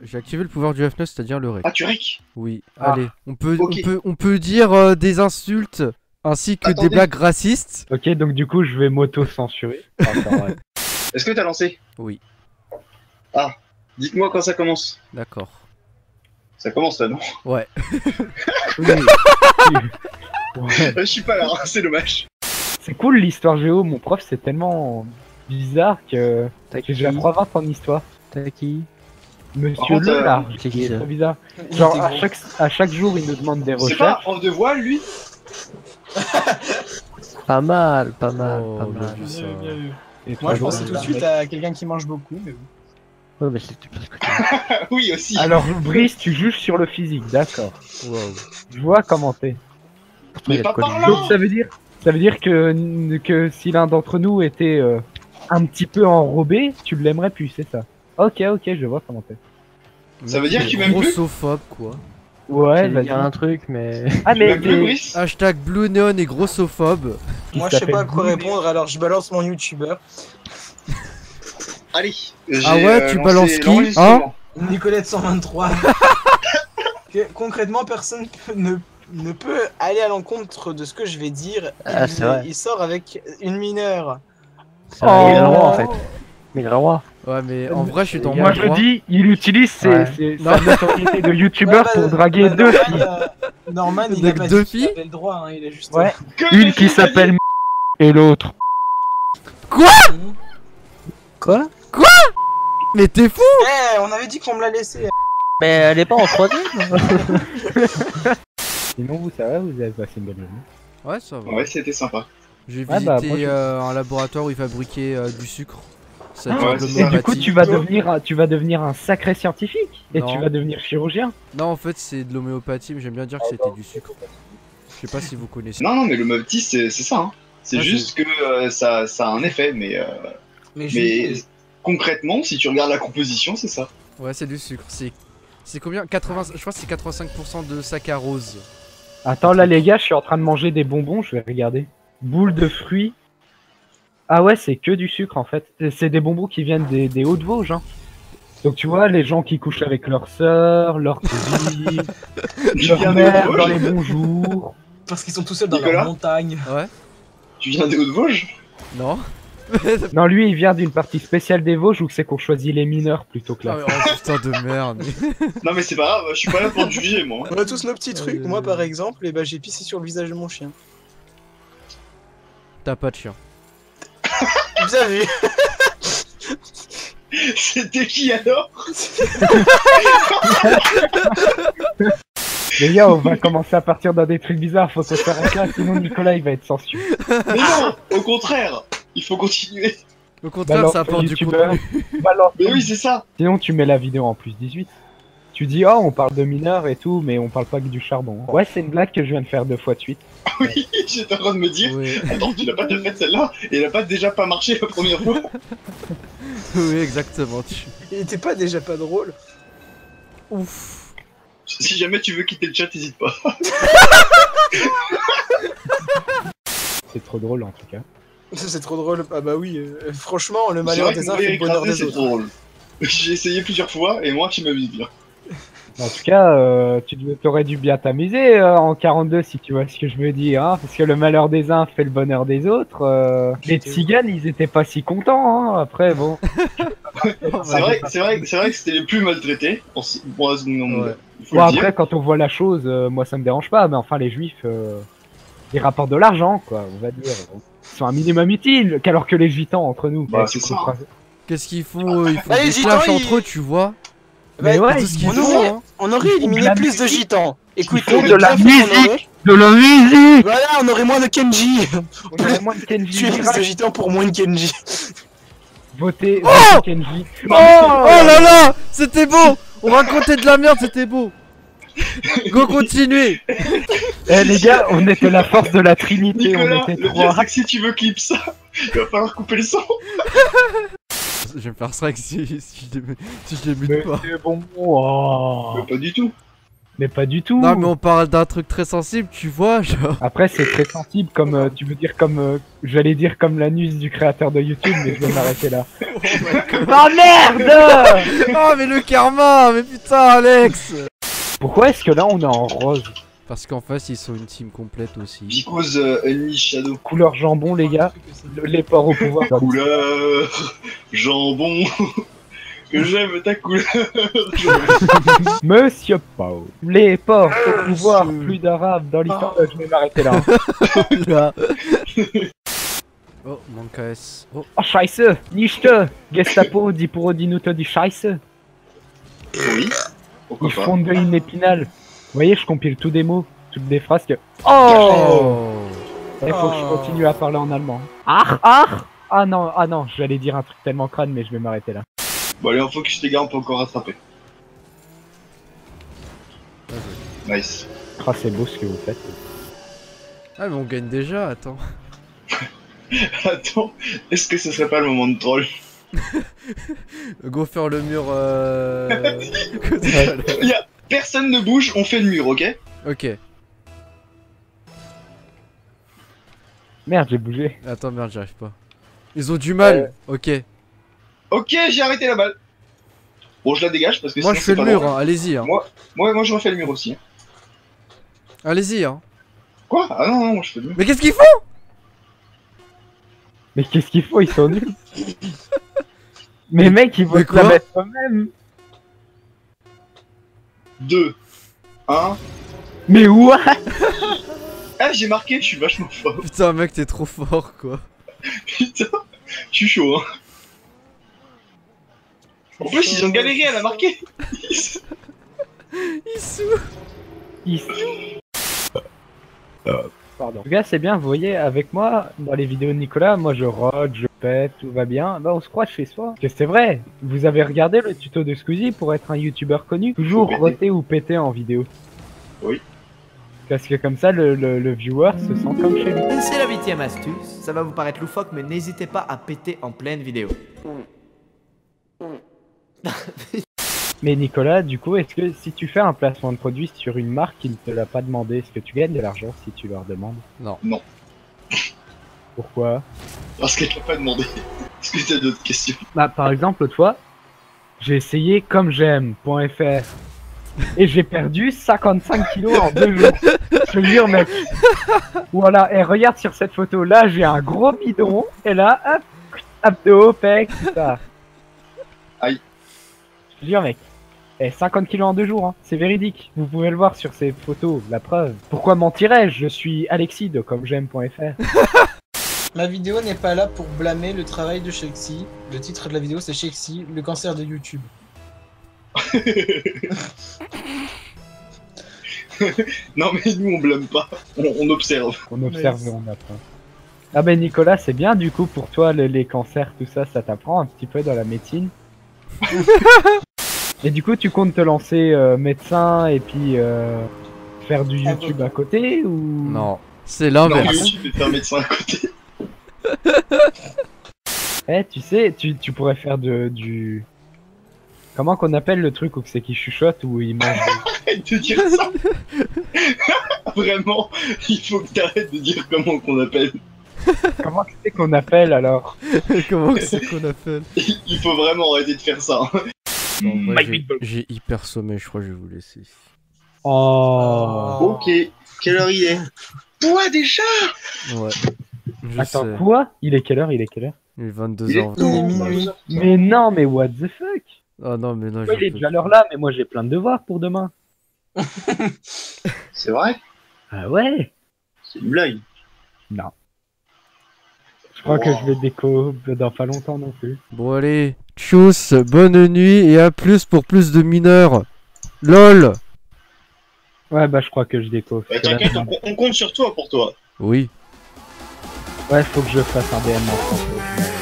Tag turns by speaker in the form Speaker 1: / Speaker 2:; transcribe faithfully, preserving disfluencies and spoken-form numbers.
Speaker 1: J'ai activé le pouvoir du F neuf, c'est-à-dire le rec.
Speaker 2: Ah, tu rec?
Speaker 1: Oui,
Speaker 3: Ah.
Speaker 1: allez, on peut,
Speaker 2: Ok.
Speaker 1: on peut, on peut dire euh, des insultes ainsi que
Speaker 2: Attendez.
Speaker 1: des blagues racistes.
Speaker 3: Ok, donc du coup, je vais m'auto-censurer. Attends, ouais.
Speaker 2: Est-ce que t'as lancé?
Speaker 1: Oui,
Speaker 2: Dites-moi quand ça commence.
Speaker 1: d'accord.
Speaker 2: Ça commence là, non?
Speaker 1: Ouais.
Speaker 3: Oui. Ouais.
Speaker 2: Je suis pas là, hein, c'est dommage.
Speaker 3: C'est cool l'histoire géo, mon prof c'est tellement bizarre que
Speaker 4: T'as
Speaker 3: j'ai déjà trois vingt en histoire.
Speaker 4: T'as qui?
Speaker 3: Monsieur
Speaker 2: Par contre,
Speaker 3: Le
Speaker 2: euh,
Speaker 3: là,
Speaker 4: c'est qui,
Speaker 3: c'est
Speaker 4: ça
Speaker 3: trop bizarre.
Speaker 5: Il
Speaker 3: Genre
Speaker 5: était
Speaker 3: à
Speaker 5: gros.
Speaker 3: chaque, à chaque jour il nous demande des
Speaker 2: C'est pas un
Speaker 3: recherches.
Speaker 2: prof de voile, lui?
Speaker 4: Pas mal, pas mal,
Speaker 1: Oh,
Speaker 4: pas
Speaker 1: bien
Speaker 4: mal.
Speaker 1: vu ça.
Speaker 5: Bien, bien vu.
Speaker 3: Et
Speaker 5: Moi, je
Speaker 3: trois
Speaker 5: pensais
Speaker 3: jours,
Speaker 5: tout de
Speaker 3: il-
Speaker 5: suite à quelqu'un qui mange beaucoup, mais bon.
Speaker 4: Ouais, mais c'est parce que tu...
Speaker 2: Ah oui, aussi.
Speaker 3: Alors Brice, tu juges sur le physique, d'accord.
Speaker 1: Wow.
Speaker 3: Je vois commenter.
Speaker 2: Mais
Speaker 4: il y a
Speaker 2: pas
Speaker 4: de quoi
Speaker 2: par
Speaker 4: lui-
Speaker 2: là.
Speaker 3: Donc ça veut dire, ça veut dire que que si l'un d'entre nous était euh, un petit peu enrobé, tu l'aimerais plus, c'est ça. Ok, ok, je vois commenter.
Speaker 2: Ça veut dire qu'il m'aime plus?
Speaker 1: Grossophobe, quoi.
Speaker 3: Ouais,
Speaker 4: J'allais
Speaker 3: vas-y.
Speaker 4: dire un truc, mais...
Speaker 3: Ah
Speaker 2: Tu
Speaker 3: mais
Speaker 2: m'aimes plus,
Speaker 3: t'es-
Speaker 2: Brice?
Speaker 1: Hashtag Blue Neon et grossophobe.
Speaker 3: qui
Speaker 5: Moi, je sais
Speaker 3: s'appelle
Speaker 5: pas à quoi
Speaker 3: Blue
Speaker 5: répondre, alors je balance mon youtubeur.
Speaker 2: Allez.
Speaker 1: Ah
Speaker 2: j'ai,
Speaker 1: ouais,
Speaker 2: euh,
Speaker 1: tu
Speaker 2: lancé
Speaker 1: balances qui,
Speaker 2: l'enregistrement.
Speaker 5: Nicolette cent vingt-trois. Que, concrètement, personne peut- ne, ne peut aller à l'encontre de ce que je vais dire.
Speaker 4: Ah,
Speaker 5: il,
Speaker 4: c'est vrai.
Speaker 5: il sort avec une mineure.
Speaker 4: C'est vrai, il a le droit, en
Speaker 3: Oh.
Speaker 4: fait. Mais il a le droit.
Speaker 1: Ouais, mais en vrai, je suis dans
Speaker 3: Moi
Speaker 1: mon
Speaker 3: je
Speaker 1: droit.
Speaker 3: dis, il utilise ses,
Speaker 4: Ouais.
Speaker 3: ses-
Speaker 1: Non.
Speaker 3: sa notoriété de youtubeur
Speaker 5: Ouais,
Speaker 3: pour
Speaker 5: bah,
Speaker 3: draguer
Speaker 5: bah,
Speaker 3: deux
Speaker 5: Norman,
Speaker 3: filles.
Speaker 5: euh, Norman, il
Speaker 1: Avec
Speaker 5: a pas
Speaker 1: deux
Speaker 5: dit qu'il
Speaker 1: filles
Speaker 5: avait le droit, hein, il a juste...
Speaker 3: Ouais.
Speaker 2: Que
Speaker 3: Une
Speaker 2: des
Speaker 3: qui
Speaker 2: filles,
Speaker 3: s'appelle et l'autre.
Speaker 5: Mhm.
Speaker 4: Quoi?
Speaker 1: Mais t'es fou!
Speaker 5: Eh, on avait dit qu'on me l'a laissé.
Speaker 4: Mais elle est pas en troisième.
Speaker 3: Sinon vous ça va, vous avez passé une bonne journée.
Speaker 1: Ouais, ça va.
Speaker 2: Ouais, c'était sympa.
Speaker 1: J'ai
Speaker 3: Ouais,
Speaker 1: visité
Speaker 3: bah, moi, je-
Speaker 1: euh, un laboratoire où ils fabriquaient euh, du sucre. Ça
Speaker 2: Ah,
Speaker 1: dure
Speaker 2: ouais,
Speaker 1: de
Speaker 3: Et du coup
Speaker 1: l'homéopathie.
Speaker 3: tu vas devenir un- tu vas devenir un sacré scientifique et
Speaker 1: Non.
Speaker 3: tu vas devenir chirurgien.
Speaker 1: Non, en fait, c'est de l'homéopathie, mais j'aime bien dire que c'était du sucre. Je sais pas si vous connaissez.
Speaker 2: Non, non, mais le Mopti, c'est c'est ça. Hein. C'est
Speaker 1: Ah,
Speaker 2: juste que euh, ça, ça a un effet, mais, euh,
Speaker 5: Mais,
Speaker 2: mais
Speaker 5: je-
Speaker 2: concrètement, si tu regardes la composition, c'est ça.
Speaker 1: Ouais, c'est du sucre. C'est c'est combien quatre-vingts. Je crois que c'est quatre-vingt-cinq pour cent de saccharose.
Speaker 3: Attends là les gars, je suis en train de manger des bonbons, je vais regarder. Boule de fruits. Ah ouais, c'est que du sucre en fait. C'est des bonbons qui viennent des, des Hauts-de-Vosges. Hein. Donc tu vois, les gens qui couchent avec leur sœur, leur cousine,
Speaker 2: Tu
Speaker 3: leur
Speaker 2: viens des
Speaker 3: mère dans
Speaker 2: Hauts-de-Vosges?
Speaker 3: les bons jours.
Speaker 5: Parce qu'ils sont tout seuls dans
Speaker 2: Nicolas
Speaker 5: leur montagne.
Speaker 1: Ouais?
Speaker 2: Tu viens des Hauts-de-Vosges?
Speaker 1: Non?
Speaker 3: Non, lui il vient d'une partie spéciale des Vosges où c'est qu'on choisit les mineurs plutôt que
Speaker 1: Ah,
Speaker 3: là.
Speaker 1: mais- oh putain de merde.
Speaker 2: Non, mais c'est pas grave, je suis pas là pour te juger, moi.
Speaker 5: On a tous nos petits trucs.
Speaker 1: Euh.
Speaker 5: Moi, par exemple, et ben, j'ai pissé sur le visage de mon chien.
Speaker 1: T'as pas de chien.
Speaker 5: Bien vu.
Speaker 2: C'était qui alors?
Speaker 3: Les gars, on va commencer à partir dans des trucs bizarres, faut se faire un cas, sinon Nicolas il va être censuré.
Speaker 2: Mais non, au contraire, il faut continuer.
Speaker 1: Au contraire,
Speaker 3: Balance
Speaker 1: ça apporte
Speaker 3: ton
Speaker 1: du
Speaker 3: youtubeur.
Speaker 1: contenu.
Speaker 3: Balance.
Speaker 2: Mais oui, c'est ça.
Speaker 3: Sinon tu mets la vidéo en plus dix-huit. Tu dis oh on parle de mineurs et tout, mais on parle pas que du charbon. Ouais, c'est une blague que je viens de faire deux fois de suite.
Speaker 2: Oui, j'étais en train de me dire.
Speaker 1: Oui,
Speaker 2: Attends, tu l'as pas déjà fait celle-là? Et elle a pas déjà pas marché la première fois?
Speaker 1: oui, exactement. Tu...
Speaker 5: Il était pas déjà pas drôle.
Speaker 1: Ouf.
Speaker 2: Si jamais tu veux quitter le chat, n'hésite pas.
Speaker 3: C'est trop drôle en tout cas.
Speaker 5: C'est trop drôle. Ah bah oui, euh, franchement, le
Speaker 2: C'est
Speaker 5: malheur
Speaker 2: vrai que
Speaker 5: des uns
Speaker 2: mourir
Speaker 5: fait le bonheur
Speaker 2: écrasé,
Speaker 5: des
Speaker 2: c'est
Speaker 5: autres.
Speaker 2: drôle. J'ai essayé plusieurs fois et moi, tu m'amuses bien.
Speaker 3: En tout cas, euh, tu aurais dû bien t'amuser euh, en quarante-deux si tu vois ce que je veux dire, hein, parce que le malheur des uns fait le bonheur des autres. euh, Les tziganes, ils étaient pas si contents, hein, après bon.
Speaker 2: C'est vrai, c'est vrai, c'est vrai que c'était les plus maltraités. Pour ce- pour ce monde.
Speaker 1: Ouais.
Speaker 2: Il faut
Speaker 3: Bon
Speaker 2: le dire.
Speaker 3: après, quand on voit la chose, euh, moi ça me dérange pas, mais enfin les juifs, euh, ils rapportent de l'argent, quoi, on va dire. Ils sont un minimum utiles, qu'alors que les gitans entre nous.
Speaker 2: Bah,
Speaker 3: tu
Speaker 2: c'est ça.
Speaker 3: comprends.
Speaker 1: Qu'est-ce qu'ils font? eux Ils font
Speaker 5: Ah, les
Speaker 1: des
Speaker 5: gitans,
Speaker 1: clashs
Speaker 5: ils-
Speaker 1: entre eux, tu vois.
Speaker 3: Mais
Speaker 5: Bah,
Speaker 3: ouais,
Speaker 1: C'est tout ce qu'ils
Speaker 5: on
Speaker 1: font,
Speaker 5: aurait-
Speaker 1: hein.
Speaker 5: On aurait
Speaker 3: Ils font
Speaker 5: éliminé
Speaker 3: de la
Speaker 5: plus de
Speaker 3: musique.
Speaker 5: gitans. Écoute,
Speaker 3: font
Speaker 5: le
Speaker 3: de la
Speaker 5: bien fait qu'on
Speaker 3: musique.
Speaker 5: aurait-
Speaker 3: De la musique.
Speaker 5: Voilà, on aurait moins de Kenji.
Speaker 3: On aurait moins de Kenji.
Speaker 5: Tuer plus de gitans pour moins de Kenji.
Speaker 3: Votez,
Speaker 1: Oh
Speaker 3: votez Kenji.
Speaker 1: Oh, oh là là! C'était beau! On racontait de la merde, c'était beau! Go, continuez!
Speaker 3: Eh les gars, on était la force de la Trinité,
Speaker 2: Nicolas,
Speaker 3: on était
Speaker 2: le pire
Speaker 3: trois.
Speaker 2: c'est que si tu veux clip ça, il va falloir couper le son.
Speaker 1: Je vais me faire strike si, si je les, si je les mute
Speaker 3: Mais
Speaker 1: pas.
Speaker 3: c'est bon. Oh.
Speaker 2: Mais pas du tout.
Speaker 3: Mais pas du tout.
Speaker 1: Non mais on parle d'un truc très sensible, tu vois, genre.
Speaker 3: Après c'est très sensible comme euh, tu veux dire comme euh, j'allais dire comme l'anus du créateur de YouTube, mais je vais m'arrêter là. Oh merde.
Speaker 1: Oh mais le karma, mais putain Alex.
Speaker 3: Pourquoi est-ce que là on est en rose?
Speaker 1: Parce qu'en face ils sont une team complète aussi.
Speaker 2: Because uh, Enemy Shadow.
Speaker 3: Couleur jambon les gars, le- les porcs au pouvoir.
Speaker 2: Couleur jambon. Que j'aime ta couleur.
Speaker 3: Monsieur Pau, les porcs au pouvoir, plus d'arabe dans l'histoire. Euh, je vais m'arrêter là.
Speaker 1: Là. Oh, manque A S. Oh,
Speaker 3: Oh Scheiße, Nichte, Gestapo, die pour Odinuto die Scheiße.
Speaker 2: Oui. Pourquoi
Speaker 3: Ils
Speaker 2: pas.
Speaker 3: font de une épinal. Vous voyez, je compile tous des mots, toutes des phrases que. Oh,
Speaker 1: oh.
Speaker 3: il faut que je
Speaker 5: Oh.
Speaker 3: continue à parler en allemand. Ah, ah. Ah non, ah non, j'allais dire un truc tellement crâne, mais je vais m'arrêter là.
Speaker 2: Bon allez, faut que je les gars, on peut encore rattraper. Nice.
Speaker 3: Ah, c'est beau ce que vous faites.
Speaker 1: Ah mais on gagne déjà, attends.
Speaker 2: Attends, est-ce que ce serait pas le moment de troll?
Speaker 1: Go faire le mur euh...
Speaker 2: Y'a personne ne bouge, on fait le mur, ok?
Speaker 1: Ok.
Speaker 3: Merde, j'ai bougé.
Speaker 1: Attends merde, j'arrive pas. Ils ont du mal. Ok.
Speaker 2: Ok, j'ai arrêté la balle. Bon, je la dégage parce que
Speaker 1: Moi
Speaker 2: sinon
Speaker 1: je fais
Speaker 2: c'est
Speaker 1: le
Speaker 2: pas
Speaker 1: mur,
Speaker 2: drôle.
Speaker 1: hein. Allez-y. Hein.
Speaker 2: Moi, moi, moi je refais le mur aussi.
Speaker 1: Allez-y. Hein.
Speaker 2: Quoi? Ah non, non, moi je fais le mur.
Speaker 1: Mais qu'est-ce qu'ils font?
Speaker 3: Mais qu'est-ce qu'il faut, ils sont nuls. Mais mec, ils vont
Speaker 1: Mais
Speaker 3: se la
Speaker 1: quoi
Speaker 3: mettre eux-mêmes.
Speaker 2: deux, un.
Speaker 3: Mais what?
Speaker 2: Ah, j'ai marqué, je suis vachement fort.
Speaker 1: Putain mec, t'es trop fort quoi.
Speaker 2: Putain, je suis chaud, hein. En plus, ils ont galéré à la marquer.
Speaker 1: Ils sous.
Speaker 3: Ils... Pardon. En tout cas, c'est bien, vous voyez, avec moi, dans les vidéos de Nicolas, moi je rode, je pète, tout va bien. Bah, on se croit chez soi. Parce que c'est vrai, vous avez regardé le tuto de Squeezie pour être un youtubeur connu. Toujours
Speaker 2: Faut péter.
Speaker 3: roter ou péter en vidéo.
Speaker 2: Oui.
Speaker 3: Parce que comme ça, le, le, le viewer se sent comme chez lui.
Speaker 6: C'est la huitième astuce, ça va vous paraître loufoque mais n'hésitez pas à péter en pleine vidéo.
Speaker 3: Mais Nicolas, du coup, est-ce que si tu fais un placement de produit sur une marque qui ne te l'a pas demandé, est-ce que tu gagnes de l'argent si tu leur demandes?
Speaker 1: Non.
Speaker 2: Non.
Speaker 3: Pourquoi?
Speaker 2: Parce qu'elle t'a pas demandé. Est-ce que t'as d'autres questions?
Speaker 3: Bah, par exemple, l'autre fois, j'ai essayé comme j'aime.fr et j'ai perdu cinquante-cinq kilos en deux jours. Je te jure, mec. Voilà, et regarde sur cette photo, là, j'ai un gros bidon, et là, hop, abdos, pecs, tout ça.
Speaker 2: Aïe.
Speaker 3: Je te jure, mec. Et cinquante kilos en deux jours, hein. C'est véridique. Vous pouvez le voir sur ces photos, la preuve. Pourquoi mentirais-je? Je suis Alexis de comme j'aime.fr.
Speaker 5: La vidéo n'est pas là pour blâmer le travail de Shexy. Le titre de la vidéo c'est Shexy, le cancer de YouTube.
Speaker 2: Non mais nous on blâme pas, on, on observe.
Speaker 3: On observe et on apprend. Ah ben Nicolas, c'est bien du coup pour toi le- les cancers, tout ça, ça t'apprend un petit peu dans la médecine. Et du coup, tu comptes te lancer euh, médecin et puis euh, faire du YouTube à côté ou...
Speaker 1: Non. C'est
Speaker 2: Non,
Speaker 1: l'inverse.
Speaker 2: YouTube est un médecin à côté.
Speaker 3: Eh, tu sais, tu, tu pourrais faire de, du... Comment qu'on appelle le truc où c'est qu'il chuchote ou il mange des-
Speaker 2: Arrête de dire ça. Vraiment, il faut que t'arrêtes de dire comment qu'on appelle.
Speaker 3: Comment c'est qu'on appelle alors?
Speaker 1: Comment que c'est qu'on appelle?
Speaker 2: Il faut vraiment arrêter de faire ça.
Speaker 1: Bon, moi,
Speaker 3: My
Speaker 1: j'ai-
Speaker 3: people.
Speaker 1: j'ai hyper sommeil, je crois que je vais vous laisser.
Speaker 3: Oh...
Speaker 2: Ok, quelle heure il est? Toi déjà?
Speaker 1: Ouais. Je
Speaker 3: Attends,
Speaker 1: sais.
Speaker 3: quoi? Il est quelle heure? Il est quelle heure?
Speaker 1: Il est vingt-deux
Speaker 2: Il est
Speaker 1: heures.
Speaker 5: Il est minuit.
Speaker 3: Mais non, mais what the fuck?
Speaker 1: Ah non, mais non,
Speaker 3: Ouais, il est
Speaker 1: je
Speaker 3: déjà l'heure là, mais moi j'ai plein de devoirs pour demain.
Speaker 2: C'est vrai?
Speaker 3: Ah ouais?
Speaker 2: C'est une blague.
Speaker 3: Non. Je crois que je vais déco dans pas longtemps non plus.
Speaker 1: Bon, allez. Tchuss, bonne nuit et à plus pour plus de mineurs. LOL.
Speaker 3: Ouais, bah je crois que je déco.
Speaker 2: Bah,
Speaker 3: parce que là,
Speaker 2: T'inquiète,
Speaker 3: ça
Speaker 2: on, on compte sur toi pour toi.
Speaker 1: Oui.
Speaker 3: Ouais, faut que je fasse un D M en français.